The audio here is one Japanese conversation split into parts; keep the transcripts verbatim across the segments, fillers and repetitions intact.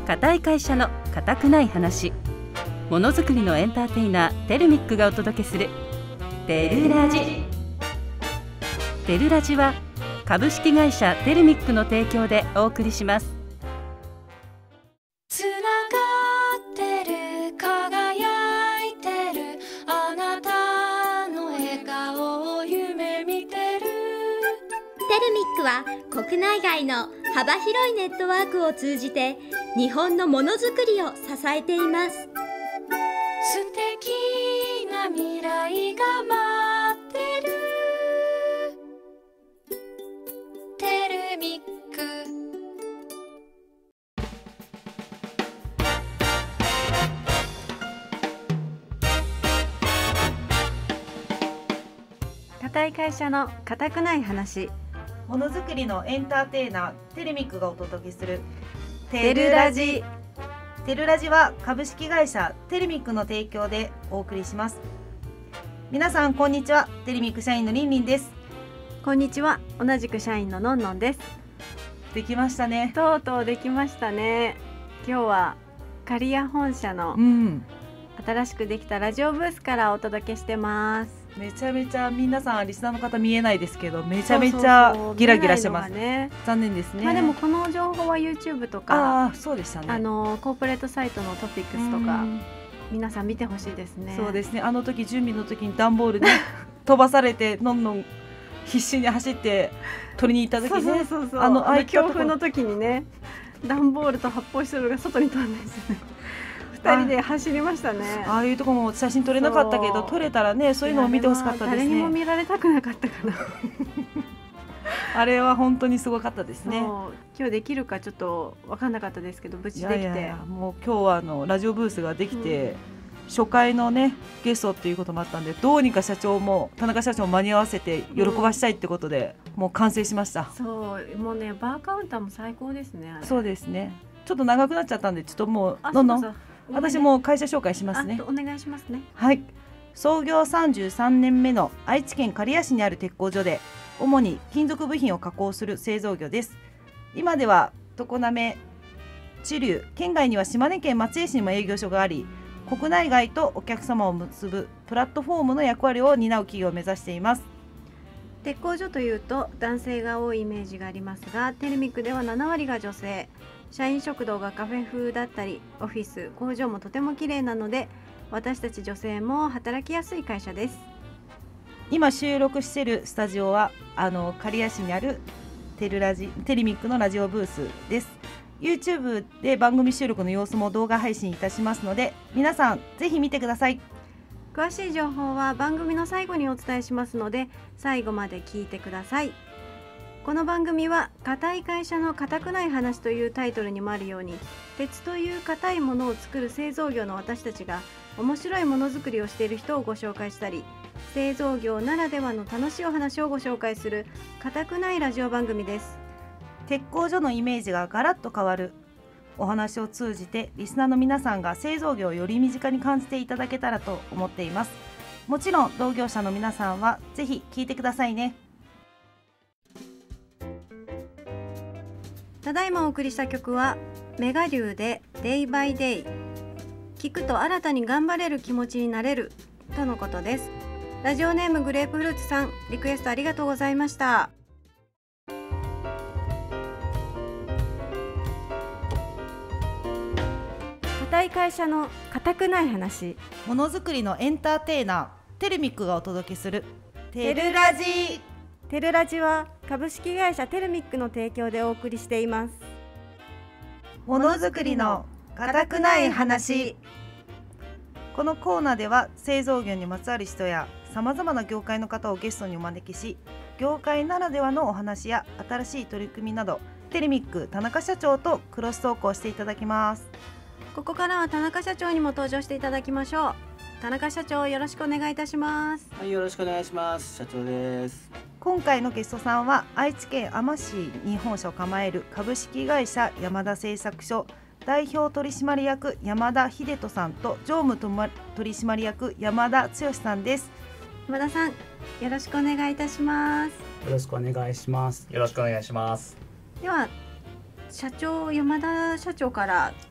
固い会社の固くない話。ものづくりのエンターテイナーテルミックがお届けするテルラジ。テルラジは株式会社テルミックの提供でお送りします。 つながってる、輝いてる、あなたの笑顔を夢見てる。 テルミックは国内外の幅広いネットワークを通じて日本のものづくりを支えています。 素敵な未来が待ってる。テルミック。 固い会社の固くない話。 ものづくりのエンターテイナーテルミックがお届けするテルラジ。 テルラジは株式会社テルミックの提供でお送りします。皆さんこんにちは。テルミック社員のりんりんです。 こんにちは。同じく社員ののんのんです。 できましたね。 とうとうできましたね。今日は刈谷本社のうん新しくできたラジオブースからお届けしてます。 めちゃめちゃ皆さんリスナーの方見えないですけど、めちゃめちゃギラギラしてます。 そうそうそう、ね、 残念ですね。 まあでもこの情報は YouTube とか、 あそうでしたね、 あのコーポレートサイトのトピックスとか皆さん見てほしいですね。 そうですね。あの時準備の時に段ボールに飛ばされてのんのん必死に走って取りに行った時ね、 そうそうそうそう、 あの強風の時にね、段ボールと発泡スチロールが外に飛んでですねふたりで走りましたね。 ああいうとこも写真撮れなかったけど、撮れたらね、そういうのを見てほしかったですね。 誰にも見られたくなかったかなあれは本当にすごかったですね。 今日できるかちょっと分かんなかったですけど、無事できて、いやいやいや、 もう今日はあのラジオブースができて、うん、初回のねゲストっていうこともあったんで、どうにか社長も田中社長も間に合わせて喜ばしたいってことで、うん、もう完成しました。 そうもうね、バーカウンターも最高ですね。あれそうですね。ちょっと長くなっちゃったんで、ちょっともうどんどん私も会社紹介しますね。 お願いしますね。 はい。創業さんじゅうさんねんめの愛知県刈谷市にある鉄工所で、主に金属部品を加工する製造業です。今では常滑、知立、県外には島根県松江市にも営業所があり、国内外とお客様を結ぶプラットフォームの役割を担う企業を目指しています。 鉄工所というと男性が多いイメージがありますが、テルミックではななわりが女性。社員食堂がカフェ風だったり、オフィス、工場もとても綺麗なので、私たち女性も働きやすい会社です。 今収録しているスタジオはあの刈谷市にあるテルラジテルミックのラジオブースです。 YouTube で番組収録の様子も動画配信いたしますので、皆さんぜひ見てください。 詳しい情報は番組の最後にお伝えしますので、最後まで聞いてください。この番組は固い会社の固くない話というタイトルにもあるように、鉄という固いものを作る製造業の私たちが面白いものづくりをしている人をご紹介したり、製造業ならではの楽しいお話をご紹介する固くないラジオ番組です。 鉄工所のイメージがガラッと変わるお話を通じて、リスナーの皆さんが製造業をより身近に感じていただけたらと思っています。もちろん同業者の皆さんはぜひ聞いてくださいね。 ただいまお送りした曲はメガ流で Day by Day。 聞くと新たに頑張れる気持ちになれるとのことです。ラジオネームグレープフルーツさん、リクエストありがとうございました。固い会社の固くない話。 ものづくりのエンターテイナーテルミックがお届けするテルラジ。テルラジは株式会社テルミックの提供でお送りしています。 ものづくりの固くない話。このコーナーでは製造業にまつわる人やさまざまな業界の方をゲストにお招きし、業界ならではのお話や新しい取り組みなど、テルミック田中社長とクロストークをしていただきます。 ここからは田中社長にも登場していただきましょう。田中社長、よろしくお願いいたします。 はい、よろしくお願いします。社長です。 今回のゲストさんは愛知県あま市に本社を構える株式会社山田製作所代表取締役山田秀人さんと常務取締役山田剛さんです。 山田さん、よろしくお願いいたします。 よろしくお願いします。 よろしくお願いします。 では社長、山田社長から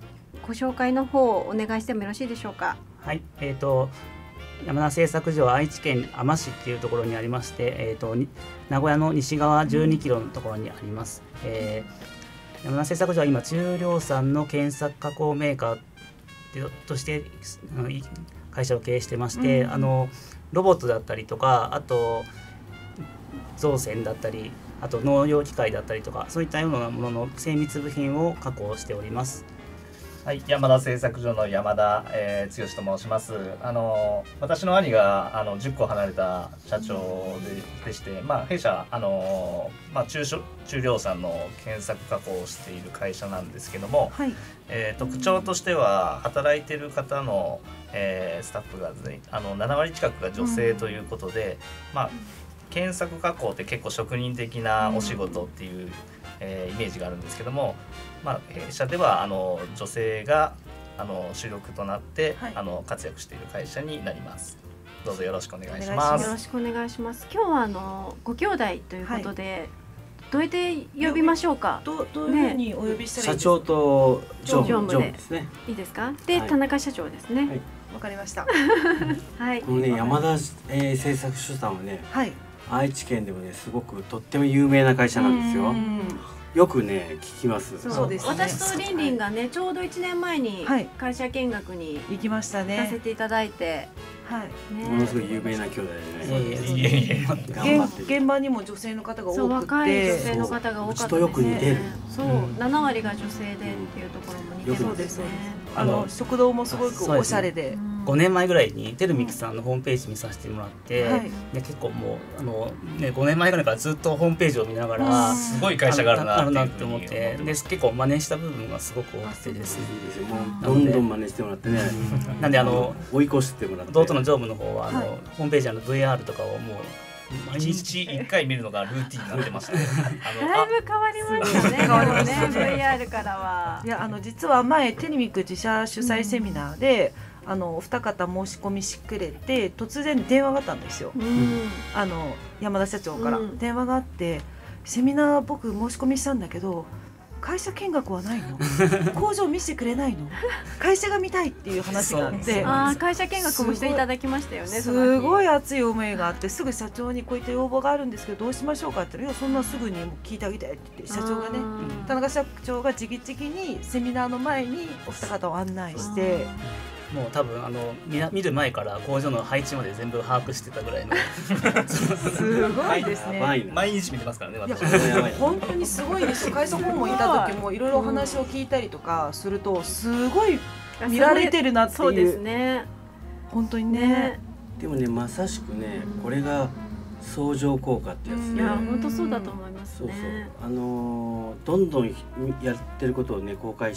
ご紹介の方をお願いしてもよろしいでしょうか。 はい、えーと山田製作所は愛知県あま市っていうところにありまして、えーと名古屋の西側じゅうにキロのところにあります。えー、山田製作所は今中量産の検索加工メーカーとして会社を経営してまして、うん、あのロボットだったりとか、あと造船だったり、あと農業機械だったりとか、そういったようなものの精密部品を加工しております。 はい、山田製作所の山田、えー、剛と申します。あの私の兄があのじゅっこ離れた社長 で, でして、まあ、弊社あの、まあ、中, 中量産の検索加工をしている会社なんですけども、はい、えー、特徴としては働いている方の、えー、スタッフが、ね、あのななわり近くが女性ということで、うん、まあ、検索加工って結構職人的なお仕事っていう、うん、えー、イメージがあるんですけども、まあ、弊社ではあの女性があの主力となって、はい、あの活躍している会社になります。どうぞよろしくお願いします。 よろしくお願いします。今日はあのご兄弟ということで、はい、どうやって呼びましょうか。 ど, どういうふうにお呼びしたらいいですか。 社長と常務ですね。いいですか。で、はい、田中社長ですね。わ、はい、 かりました。 はい。このね山田、えー、製作所さんはね、はい、愛知県でもねすごくとっても有名な会社なんですよ。よくね聞きます。 そうですね。私とリンリンがねちょうどいちねんまえに会社見学に行きましたね。 させていただいて、 はい、ね、ものすごい有名な兄弟でね。 現場にも女性の方が多くて、 若い女性の方が多かったですね。 うちとよく似てる。 そう、ななわりが女性でっていうところも似てる。 そうですね。あの食堂もすごくおしゃれで。 ごねんまえぐらいにテルミックさんのホームページ見させてもらって、はい、で結構もうあの、ね、ごねんまえぐらいからずっとホームページを見ながらすごい会社があるなってなって思って、で結構真似した部分がすごく多くてですね。 どんどん真似してもらってね。 なんであの追い越してもらって。 弟の常務の方はあの、はい、ホームページの ブイアール とかをもう毎日いっかい見るのがルーティンになってましたね。 あのだいぶ変わりましたね。変わりましたね。ブイアール からは。 いやあの実は前テレミック自社主催セミナーで。うん、あのお二方申し込みしくれて突然電話があったんですよ、うん、あの山田社長から、うん、電話があって、セミナー僕申し込みしたんだけど会社見学はないの工場見せてくれないの会社が見たいっていう話があって、 あ会社見学もしていただきましたよね。 すごい熱い思いがあって、すぐ社長にこういった要望があるんですけどどうしましょうかって言ったら、いやそんなすぐにもう聞いてあげてって言って、社長がね、田中社長が直々にセミナーの前にお二方を案内して、 もう多分あの 見, 見る前から工場の配置まで全部把握してたぐらいのすごいですね。 毎日見てますからね。私本当にすごいです。会社訪問いた時もいろいろお話を聞いたりとかするとすごい見られてるなっていう。 そうですね。 本当にね。 でもねまさしくねこれが相乗効果ってやつね。 いや本当そうだと思いますね。 そうそうあのー、どんどんやってることをね公開して、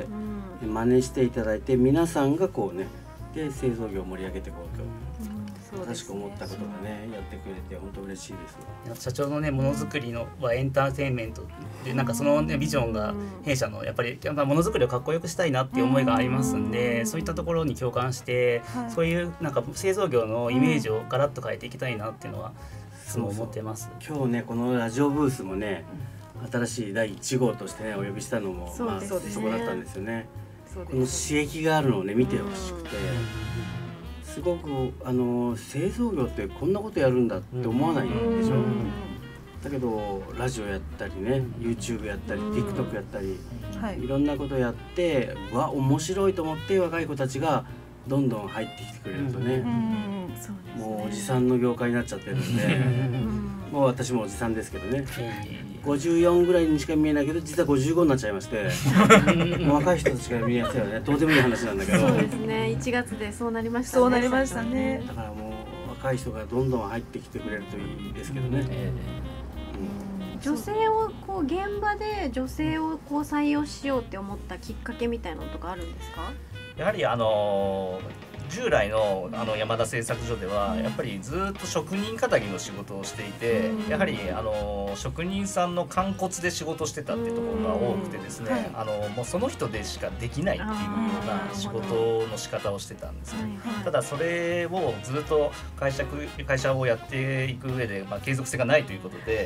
うん、真似していただいて皆さんがこうねで製造業を盛り上げていこうと。うん、正しく思ったことがねやってくれて本当嬉しいです。 社長のねものづくりのはエンターテインメントでなんかその、ね、ビジョンが弊社のやっぱりやっぱものづくりをかっこよくしたいなっていう思いがありますんで、うん、そういったところに共感して、はい、そういうなんか製造業のイメージをガラッと変えていきたいなっていうのは、いつも思ってます。 そうそう今日ねこのラジオブースもね、うん、新しいだいいち号としてねお呼びしたのもそ,、まあ、そ, そこだったんですよね。この刺激があるのをね見てほしくて、うん、すごくあの製造業ってこんなことやるんだって思わないでしょ、うん、だけどラジオやったりね YouTube やったり TikTok やったり、うん、いろんなことやってわ面白いと思って若い子たちがどんどん入ってきてくれるとね、うん、もうおじさんの業界になっちゃってるんでもう私もおじさんですけどねごじゅうよんぐらいにしか見えないけど実はごじゅうごになっちゃいまして若い人たちから見えやすいよね。どうでもいい話なんだけどそうですねいちがつでそうなりましたね。 そうなりましたね。 だからもう若い人がどんどん入ってきてくれるといいですけどね、えーうん、女性をこう現場で女性をこう採用しようって思ったきっかけみたいなのとかあるんですか？ やはりあの従来 の, あの山田製作所ではやっぱりずっと職人かたぎの仕事をしていて、やはりあの職人さんの肝骨で仕事してたっていうところが多くてですね、はい、あのもうその人でしかできないっていうような仕事の仕方をしてたんですね。ただそれをずっと会社会社をやっていく上で、まあ、継続性がないということで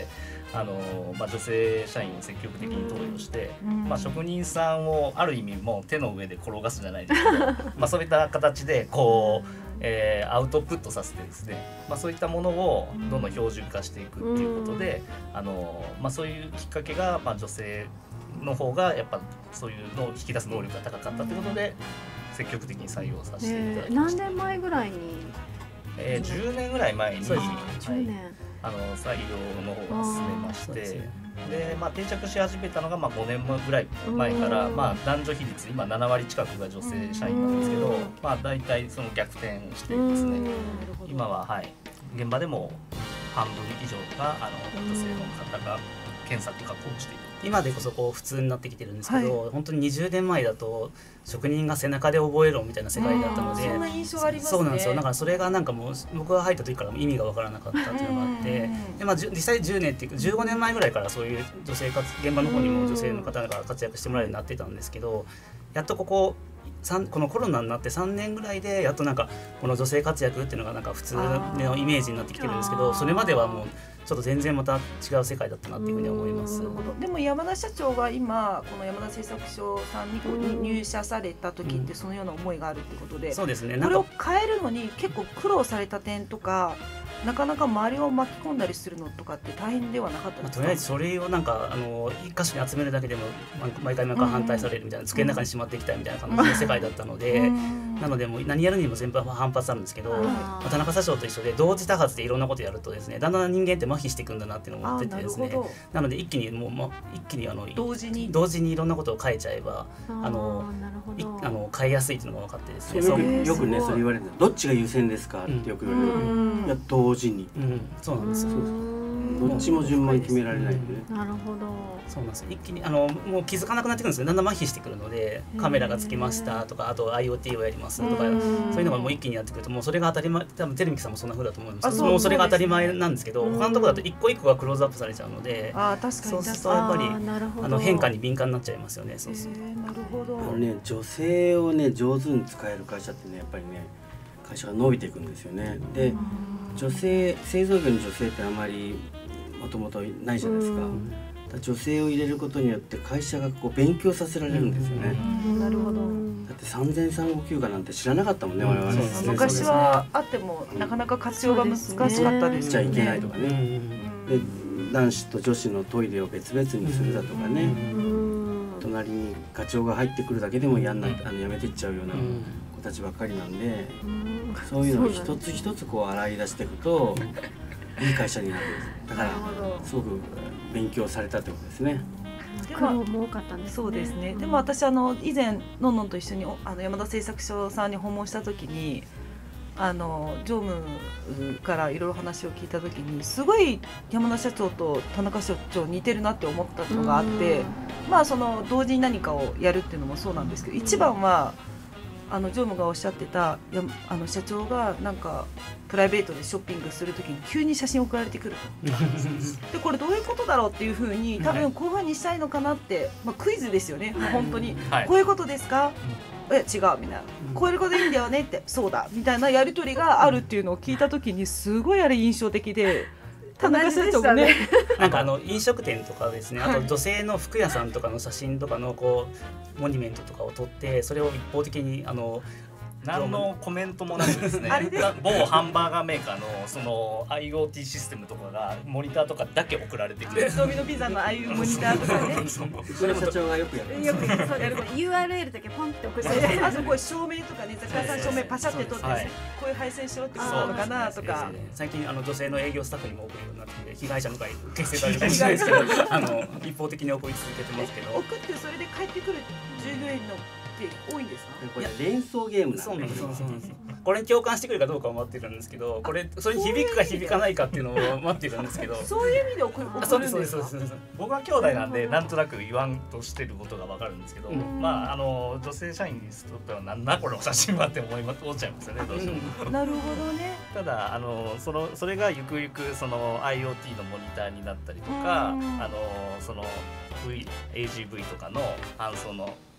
あのまあ、女性社員を積極的に登用して、まあ、職人さんをある意味もう手の上で転がすじゃないですけどまあそういった形でこう、えー、アウトプットさせてですね、まあ、そういったものをどんどん標準化していくっていうことで、あのまあ、そういうきっかけが、まあ、女性の方がやっぱそういうのを引き出す能力が高かったということで積極的に採用させていただきました。 何年前ぐらいに、 えー、じゅうねんぐらい前にそうですね、 じゅうねん、 あの採用の方が進めまして、で、まあ、定着し始めたのがまあごねんぐらい前から、まあ、男女比率今ななわり近くが女性社員なんですけど、まあ、大体その逆転してですね、今は、はい、現場でも半分以上があの女性の方が検索確保している。 今でこそこう普通になってきてるんですけど、はい、本当ににじゅうねんまえだと職人が背中で覚えろみたいな世界だったので、 そんな印象ありますね。 そうなんですよ。だからそれがなんかもう僕が入った時から意味が分からなかったっていうのがあって、で、まあ、実際じゅうねんっていうかじゅうごねんまえぐらいからそういう女性活現場の方にも女性の方が活躍してもらえるようになってたんですけど、やっとこここのコロナになってさんねんぐらいでやっとなんかこの女性活躍っていうのがなんか普通のイメージになってきてるんですけど、それまではもうちょっと全然また違う世界だったなっていうふうに思います。 でも山田社長が今この山田製作所さんにこう入社された時ってそのような思いがあるってことで、うん、 そうですね。 これを変えるのに結構苦労された点とか、なかなか周りを巻き込んだりするのとかって大変ではなかったですか？まあ、とりあえずそれをなんかあの一箇所に集めるだけでも毎回毎回反対されるみたいな、机の中にしまっていきたいみたいな感じの世界だったので、うん、なのでもう何やるにも全部反発あるんですけど、まあ、田中社長と一緒で同時多発でいろんなことやるとですね、だんだん人間って麻痺していくんだなっていうのを思っててですね、 な, なので一気にもう、ま、一気にあの同時に同時にいろんなことを変えちゃえばあのあの変えやすいっていうのが分かってですね、 よくよくねそれ言われるどっちが優先ですかってよく言われる、うん、いや同時に、うん、 そうなんですよ。 どっちも順番に決められないんでね。 なるほど。 そうなんです。一気にあのもう気づかなくなってくるんですよ。だんだん麻痺してくるので、カメラがつきましたとか、あと IoT をやりますとか、そういうのがもう一気にやってくると、もうそれが当たり前。多分テレミキさんもそんな風だと思います。もうそれが当たり前なんですけど、他のところだと一個一個がクローズアップされちゃうので、 あ確かにそうするとやっぱりあの変化に敏感になっちゃいますよね。そうそう。 なるほど。 あのね女性をね上手に使える会社ってねやっぱりね会社が伸びていくんですよね。で女性製造業に女性ってあまりもともとないじゃないですか。だ女性を入れることによって会社がこう勉強させられるんですよね。 なるほど。 だって産前産後休暇なんて知らなかったもんね、我々、ね、 昔はあってもなかなか活用が難しかったですしちゃいけないとかね、で男子と女子のトイレを別々にするだとかね、隣に課長が入ってくるだけでもやんなあのやめていっちゃうような子たちばっかりなんで、そういうのを一つ一つこう洗い出していくといい会社になる。だからすごく勉強されたということですね。 苦労も多かったんですね。 そうですね。でも私あの以前のんのんと一緒にあの山田製作所さんに訪問した時に、あの常務からいろいろ話を聞いた時にすごい山田社長と田中社長似てるなって思ったのがあって、まあその同時に何かをやるっていうのもそうなんですけど、一番はあの常務がおっしゃってたやあの社長がなんかプライベートでショッピングするときに急に写真送られてくるとでこれどういうことだろうっていうふうに多分こういうふうにしたいのかなって、まあ、クイズですよね、はい、本当に、はい、こういうことですか、うん、え違うみたいな、うん、こういうことでいいんだよねってそうだみたいなやり取りがあるっていうのを聞いたときにすごいあれ印象的で。田中社長もね、 なんかあの飲食店とかですね、あと女性の服屋さんとかの写真とかのこうモニュメントとかを撮って、それを一方的にあの何のコメントもなくですね某ハンバーガーメーカーのその IoT システムとかがモニターとかだけ送られてくる、 ドミノピザのああいうモニターとかねそれ社長がよくやるよくそうやる ユーアールエル だけポンって送ってあそこ照明とかね雑貨さん照明パシャって撮って、はい、こういう配線しろってことなのかなとか、 ね、最近あの女性の営業スタッフにも送るようになって被害者の会結成されてるんですけどあの一方的に送り続けてますけど、 送ってそれで帰ってくる従業員の多いんですか？ これ連想ゲームなんで、 そうなんです。これに共感してくるかどうかを待ってるんですけど、これそれに響くか響かないかっていうのを待ってるんですけど、 そういう意味で送るんですか？ そうですそうですそうです。 僕は兄弟なんでなんとなく言わんとしてることがわかるんですけど、うん、まああの女性社員にとってはなんだこれお写真はって思い思っちゃいますよねどうしても。 なるほどね。 ただあのそのそれがゆくゆくその IoT のモニターになったりとか、あのその V エージーブイ とかの搬送の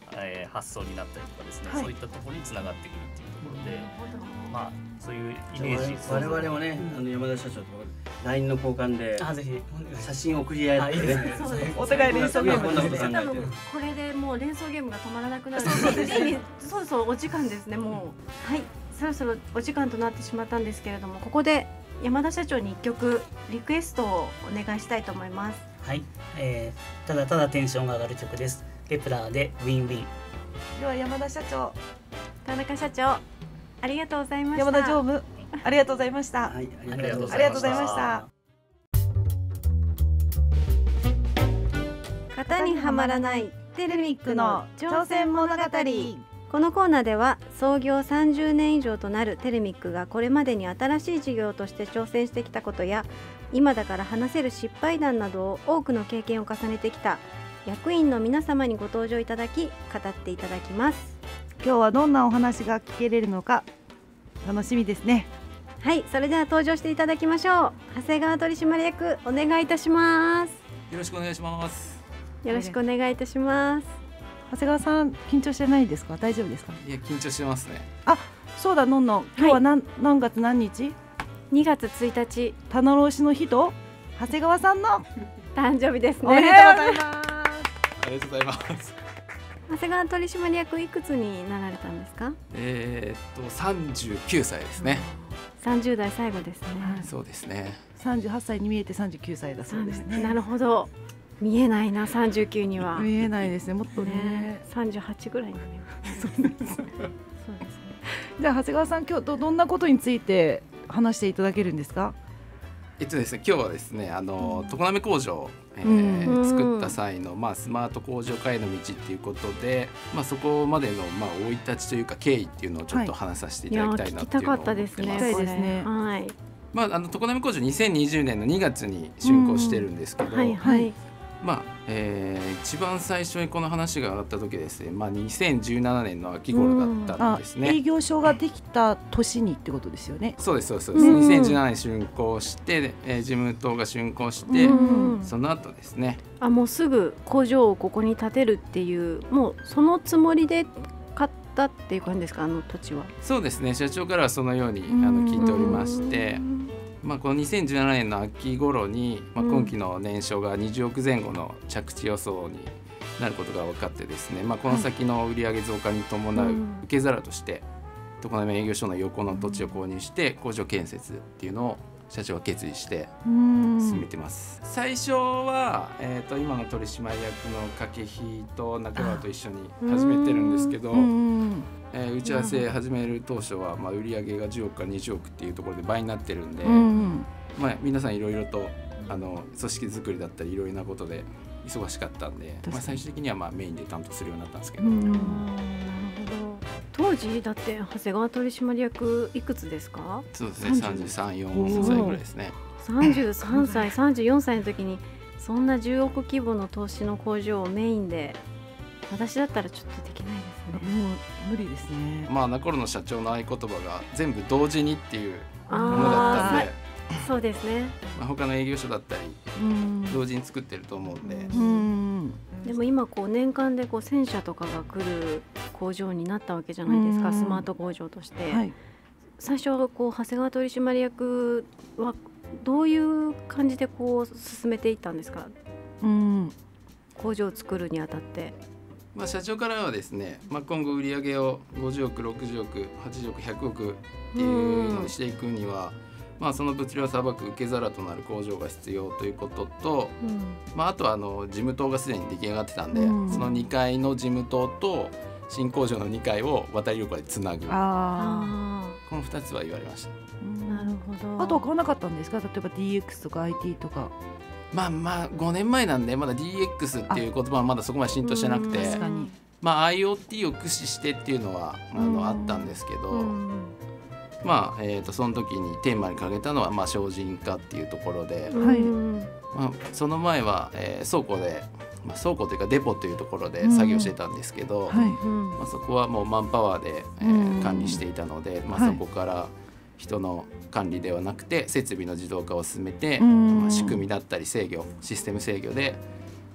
えー、発想になったりとかですね、 はい、 そういったところにつながってくるっていうところで、まあそういうイメージ。 我々もね、あの山田社長と ライン の交換であぜひ写真を送り合ってね、 お互い連想ゲームですね。 これでもう連想ゲームが止まらなくなるので、そうそうお時間ですね。もうはいそろそろお時間となってしまったんですけれども、ここで山田社長にいっきょくリクエストをお願いしたいと思います。 はい、えー、ただただテンションが上がる曲です。ケプラーでウィンウィン。 では山田社長、 田中社長、ありがとうございました。 山田常務、ありがとうございました。 はい、 ありがとうごありがとうございました。 型にはまらないテルミックの挑戦物語。このコーナーでは創業さんじゅうねん以上となるテルミックがこれまでに新しい事業として挑戦してきたことや、今だから話せる失敗談などを多くの経験を重ねてきた役員の皆様にご登場いただき語っていただきます。 今日はどんなお話が聞けれるのか楽しみですね。 はい、それでは登場していただきましょう。長谷川取締役、お願いいたします。 よろしくお願いします。 よろしくお願いいたします。 長谷川さん、緊張してないですか？大丈夫ですか？ いや、緊張してますね。 あ、そうだ、のんのん、今日は何、はい、何月何日？ にがつついたち、 棚卸しの日と長谷川さんの誕生日ですね。 おめでとうございます。 ありがとうございます。 長谷川取締役いくつになられたんですか？ えー、っとさんじゅうきゅうさいですね。 さんじゅう代最後ですね。 はい、そうですね。 さんじゅうはっさいに見えてさんじゅうきゅうさいだそうですね。 なるほど。見えないな、さんじゅうきゅうには。 見えないですね。もっとね。 ね、さんじゅうはちぐらいに見えます。そうです。そうですね。 じゃあ長谷川さん、今日どどんなことについて話していただけるんですか？ えっとですね、今日はですね、あの常滑工場、えーうん、作った際の、まあ、スマート工場化への道っていうことで、まあ、そこまでの、まあ、生い立ちというか経緯っていうのをちょっと話させていただきたいなっていうのを思ってます。 いや、聞きたかったですね。はい。 まあ、あの常滑工場にせんにじゅうねんのにがつに竣工してるんですけど、 はいはい、 まあえー、一番最初にこの話が上がった時ですね、まあ、にせんじゅうななねんの秋頃だったんですね。 営業所ができた年にってことですよね。 そうですそうですそうです、うん、にせんじゅうななねん竣工して、えー、事務棟が竣工して、うん、その後ですね、 あ、もうすぐ工場をここに建てるっていう、もうそのつもりで買ったっていう感じですか？あの土地は。 そうですね、社長からはそのようにあの聞いておりまして、まあ、このにせんじゅうななねんの秋頃に、まあ、今期の年商がにじゅうおくぜん後の着地予想になることが分かってですね、まあ、この先の売上増加に伴う受け皿として常滑営業所の横の土地を購入して工場建設っていうのを社長は決意して進めてます。最初は、えー、と今の取締役の掛比と中川と一緒に始めてるんですけど、えー、打ち合わせ始める当初は、まあ、売上がじゅうおくからにじゅうおくっていうところで倍になってるんで、うんまあ、皆さんいろいろとあの組織作りだったりいろいろなことで忙しかったんで、まあ、最終的にはまあメインで担当するようになったんですけど、うん、なるほど。当時だって長谷川取締役いくつですか？ そうですね、さんじゅうさん、よんさいぐらいですね。 さんじゅうさんさい、さんじゅうよんさいの時にそんなじゅうおく規模の投資の工場をメインで、私だったらちょっとできないですね。 もう無理ですね。 まああの頃の社長の合言葉が全部同時にっていうものだったんで、 そうですね、 まあ、他の営業所だったり同時に作ってると思うんで、うんうんでも今こう年間でこうせんしゃとかが来る工場になったわけじゃないですか、スマート工場として、はい、最初はこう長谷川取締役はどういう感じでこう進めていったんですか？うん、工場を作るにあたって。 まあ、社長からはですね、まあ、今後売上をごじゅうおく、ろくじゅうおく、はちじゅうおく、ひゃくおくっていうのにしていくには、まあ、その物流をさばく受け皿となる工場が必要ということと、うんまあ、あとはあの事務棟がすでに出来上がってたんで、うん、そのにかいの事務棟と新工場のにかいを渡り横でつなぐ、あこのふたつは言われました。 なるほど。 あとは買わなかったんですか？例えば ディーエックス とか アイティー とか。 まあまあごねんまえなんでまだ ディーエックス っていう言葉はまだそこまで浸透してなくて、まあ IoT を駆使してっていうのはあのあったんですけど、まあえーとその時にテーマに掲げたのはまあ省人化っていうところで、はいまあ、その前は、えー、倉庫で、まあ、倉庫というかデポというところで作業してたんですけど、はいまあ、そこはもうマンパワーで、えー、管理していたので、まあ、そこから人の管理ではなくて設備の自動化を進めて、まあ、仕組みだったり制御システム制御で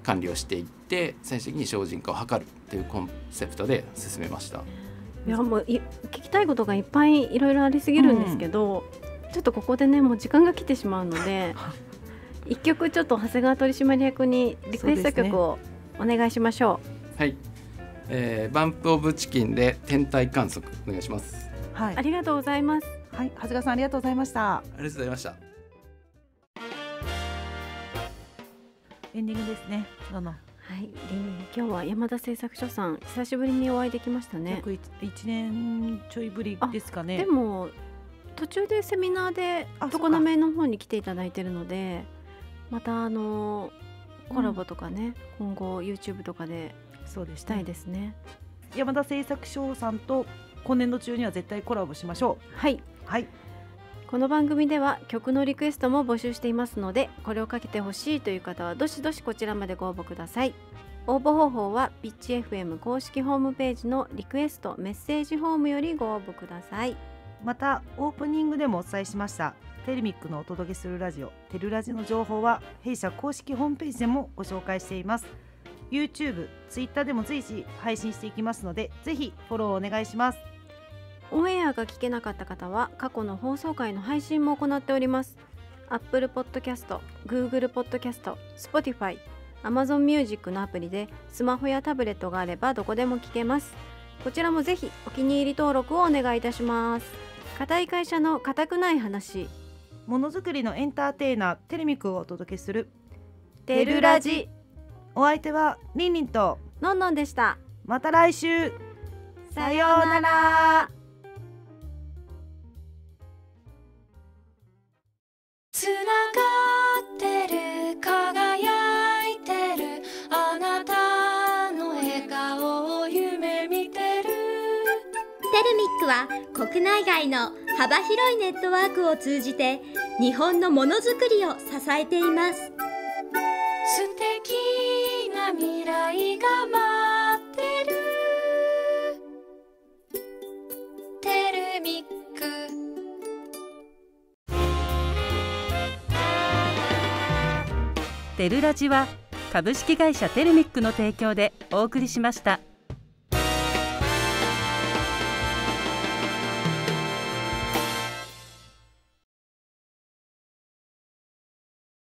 管理をしていって最終的に精進化を図るというコンセプトで進めました。 いやもうい聞きたいことがいっぱいいろいろありすぎるんですけど、うん、ちょっとここでねもう時間が来てしまうので一曲ちょっと長谷川取締役にリクエスト曲をお願いしましょう。 はい、えー、バンプオブチキンで天体観測お願いします。 はい、ありがとうございます。 はい、長谷川さんありがとうございました。 ありがとうございました。 エンディングですね。どうも。 はい、今日は山田製作所さん久しぶりにお会いできましたね。 約いちねんちょいぶりですかね。 でも途中でセミナーで常滑の方に来ていただいているので、またあのコラボとかね、うん、今後 YouTube とかでしたいですね。 山田製作所さんと今年度中には絶対コラボしましょう。 はい、 はい、 この番組では曲のリクエストも募集していますので、これをかけてほしいという方はどしどしこちらまでご応募ください。応募方法はピッチ エフエム 公式ホームページのリクエストメッセージフォームよりご応募ください。 またオープニングでもお伝えしましたテルミックのお届けするラジオテルラジの情報は弊社公式ホームページでもご紹介しています。 YouTube、Twitter でも随時配信していきますのでぜひフォローお願いします。 オンエアが聞けなかった方は過去の放送回の配信も行っております。 Apple Podcast、Google Podcast、Spotify、Amazon Music のアプリでスマホやタブレットがあればどこでも聞けます。こちらもぜひお気に入り登録をお願いいたします。固い会社の固くない話、 ものづくりのエンターテイナーテルミックをお届けするテルラジ。 お相手はリンリンとのんのんでした。 また来週、 さようなら。 つながってる輝いてるあなたの笑顔を夢見てる。 テルミックは国内外の幅広いネットワークを通じて日本のものづくりを支えています。 素敵な未来が待ってる。テルミック。 テルラジは株式会社テルミックの提供でお送りしました。